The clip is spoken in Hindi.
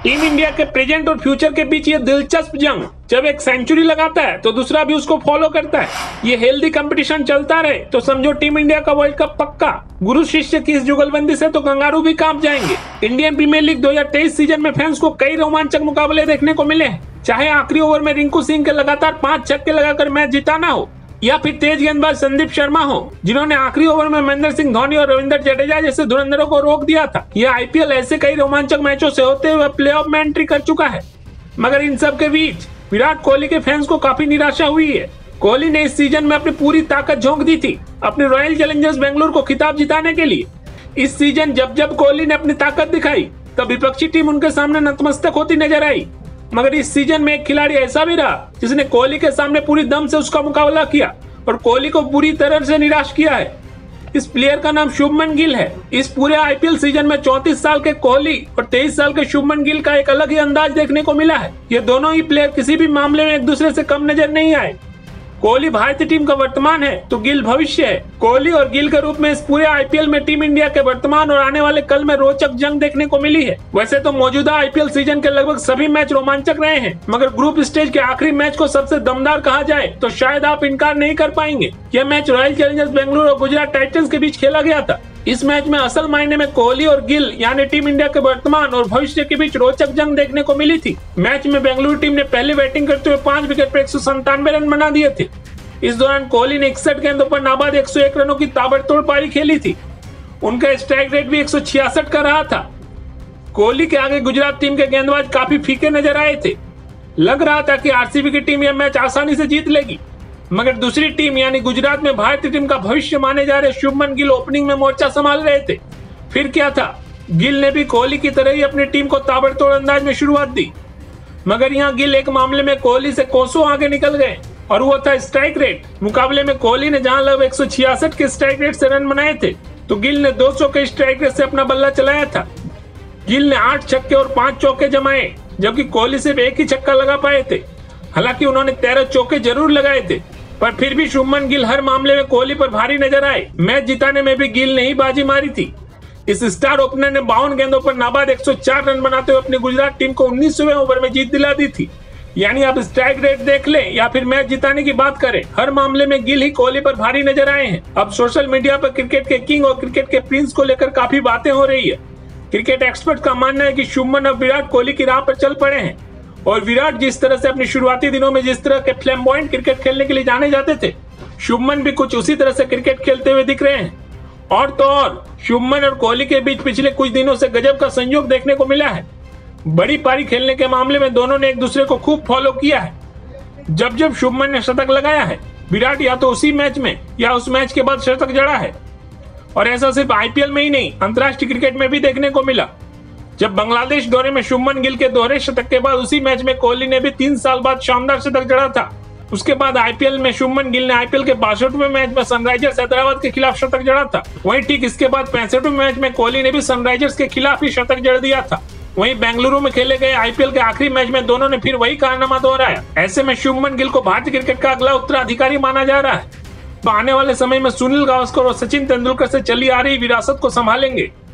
टीम इंडिया के प्रेजेंट और फ्यूचर के बीच ये दिलचस्प जंग, जब एक सेंचुरी लगाता है तो दूसरा भी उसको फॉलो करता है। ये हेल्दी कंपटीशन चलता रहे तो समझो टीम इंडिया का वर्ल्ड कप पक्का। गुरु शिष्य की इस जुगलबंदी से तो कंगारू भी कांप जाएंगे। इंडियन प्रीमियर लीग 2023 सीजन में फैंस को कई रोमांचक मुकाबले देखने को मिले हैं, चाहे आखिरी ओवर में रिंकू सिंह के लगातार 5 छक्के लगाकर मैच जिताना हो, या फिर तेज गेंदबाज संदीप शर्मा हो जिन्होंने आखिरी ओवर में महेंद्र सिंह धोनी और रविंद्र जडेजा जैसे धुरंधरों को रोक दिया था। यह आईपीएल ऐसे कई रोमांचक मैचों से होते हुए प्लेऑफ में एंट्री कर चुका है। मगर इन सब के बीच विराट कोहली के फैंस को काफी निराशा हुई है। कोहली ने इस सीजन में अपनी पूरी ताकत झोंक दी थी अपने रॉयल चैलेंजर्स बेंगलुरु को खिताब जिताने के लिए। इस सीजन जब कोहली ने अपनी ताकत दिखाई तब विपक्षी टीम उनके सामने नतमस्तक होती नजर आई। मगर इस सीजन में एक खिलाड़ी ऐसा भी रहा जिसने कोहली के सामने पूरी दम से उसका मुकाबला किया और कोहली को बुरी तरह से निराश किया है। इस प्लेयर का नाम शुभमन गिल है। इस पूरे आईपीएल सीजन में 34 साल के कोहली और 23 साल के शुभमन गिल का एक अलग ही अंदाज देखने को मिला है। ये दोनों ही प्लेयर किसी भी मामले में एक दूसरे से कम नजर नहीं आए। कोहली भारतीय टीम का वर्तमान है तो गिल भविष्य है। कोहली और गिल के रूप में इस पूरे आईपीएल में टीम इंडिया के वर्तमान और आने वाले कल में रोचक जंग देखने को मिली है। वैसे तो मौजूदा आईपीएल सीजन के लगभग सभी मैच रोमांचक रहे हैं, मगर ग्रुप स्टेज के आखिरी मैच को सबसे दमदार कहा जाए तो शायद आप इनकार नहीं कर पाएंगे। यह मैच रॉयल चैलेंजर्स बेंगलुरु और गुजरात टाइटंस के बीच खेला गया था। इस मैच में असल मायने में कोहली और गिल यानी टीम इंडिया के वर्तमान और भविष्य के बीच रोचक जंग देखने को मिली थी। मैच में बेंगलुरु टीम ने पहले बैटिंग करते हुए 5 विकेट पर 197 रन बना दिए थे। इस दौरान कोहली ने 61 गेंदों पर नाबाद 101 रनों की ताबड़तोड़ पारी खेली थी। उनका स्ट्राइक रेट भी 166 का रहा था। कोहली के आगे गुजरात टीम के गेंदबाज काफी फीके नजर आए थे। लग रहा था कि आरसीबी की टीम यह मैच आसानी से जीत लेगी, मगर दूसरी टीम यानी गुजरात में भारतीय टीम का भविष्य माने जा रहे शुभमन गिल ओपनिंग में मोर्चा संभाल रहे थे। फिर क्या था, गिल ने भी कोहली की तरह ही अपनी टीम को ताबड़तोड़ अंदाज में शुरुआत दी, मगर यहाँ गिल एक मामले में कोहली से कोसों आगे निकल गए और वो था स्ट्राइक रेट। मुकाबले में कोहली ने जहां लगभग 166 के स्ट्राइक रेट से रन बनाए थे तो गिल ने 200 के स्ट्राइक रेट से अपना बल्ला चलाया था। गिल ने 8 छक्के और 5 चौके जमाए, जबकि कोहली सिर्फ एक ही छक्का लगा पाए थे। हालांकि उन्होंने 13 चौके जरूर लगाए थे, पर फिर भी शुभमन गिल हर मामले में कोहली पर भारी नजर आए। मैच जिताने में भी गिल ने ही बाजी मारी थी। इस स्टार ओपनर ने 52 गेंदों पर नाबाद 104 रन बनाते हुए अपनी गुजरात टीम को 19वें ओवर में जीत दिला दी थी। यानी आप स्ट्राइक रेट देख लें या फिर मैच जिताने की बात करें, हर मामले में गिल ही कोहली पर भारी नजर आए हैं। अब सोशल मीडिया पर क्रिकेट के किंग और क्रिकेट के प्रिंस को लेकर काफी बातें हो रही है। क्रिकेट एक्सपर्ट का मानना है कि शुभमन अब विराट कोहली की राह पर चल पड़े हैं और विराट जिस तरह से अपनी शुरुआती दिनों में जिस तरह के फ्लैम्बॉयंट क्रिकेट खेलने के लिए जाने जाते थे, शुभमन भी कुछ उसी तरह से क्रिकेट खेलते हुए दिख रहे हैं। और तो और शुभमन और कोहली के बीच पिछले कुछ दिनों से गजब का संयोग देखने को मिला है। बड़ी पारी खेलने के मामले में दोनों ने एक दूसरे को खूब फॉलो किया है। जब शुभमन ने शतक लगाया है, विराट या तो उसी मैच में या उस मैच के बाद शतक जड़ा है। और ऐसा सिर्फ आईपीएल में ही नहीं, अंतर्राष्ट्रीय क्रिकेट में भी देखने को मिला। जब बांग्लादेश दौरे में शुभमन गिल के दोहरे शतक के बाद उसी मैच में कोहली ने भी 3 साल बाद शानदार शतक जड़ा था। उसके बाद आईपीएल में शुभमन गिल ने आईपीएल के 62वें मैच में सनराइजर्स हैदराबाद के खिलाफ शतक जड़ा था। वहीं ठीक इसके बाद 65वें मैच में कोहली ने भी सनराइजर्स के खिलाफ ही शतक जड़ दिया था। वहीं बेंगलुरु में खेले गए आईपीएल के आखिरी मैच में दोनों ने फिर वही कारनामा दोहराया। ऐसे में शुभमन गिल को भारतीय क्रिकेट का अगला उत्तराधिकारी माना जा रहा है। आने वाले समय में सुनील गावस्कर और सचिन तेंदुलकर से चली आ रही विरासत को संभालेंगे।